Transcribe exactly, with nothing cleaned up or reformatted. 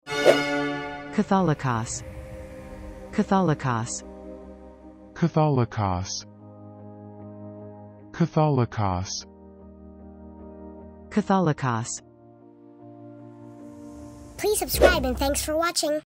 Catholicos. Catholicos. Catholicos. Catholicos. Catholicos. Please subscribe and thanks for watching.